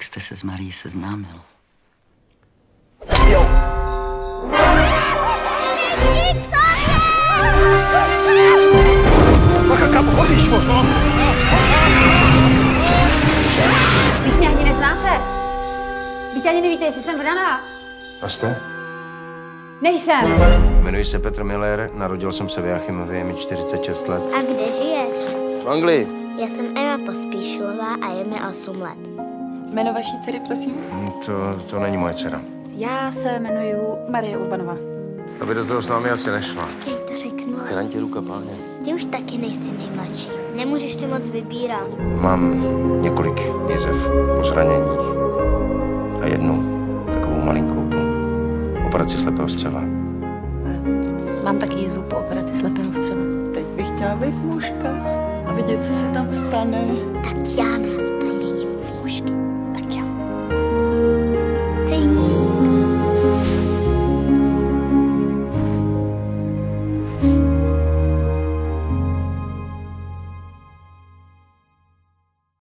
jste se s Marií seznámil? Jo. Bacha, kámo, hoříš moc, no. Vy mě ani neznáte. Vy ani nevíte, jestli jsem vdaná. A jste? Nejsem. Jmenuji se Petr Miller, narodil jsem se v Jáchymově, je mi 46 let. A kde žiješ? V Anglii. Já jsem Eva Pospíšilová a je mi 8 let. Jméno vaší dcery, prosím? To není moje dcera. Já se jmenuji Marie Urbanová. Ta by do toho s námi asi nešla. Kej to řeknu. Chraň tě ruka, páně. Ty už taky nejsi nejmladší. Nemůžeš si moc vybírat. Mám několik jezev po zraněních a jednu takovou malinkou po operaci slepého střeva. Mám taky jízvu po operaci slepého střeva. Teď bych chtěla být mužka a vidět, co se tam stane. Tak já nás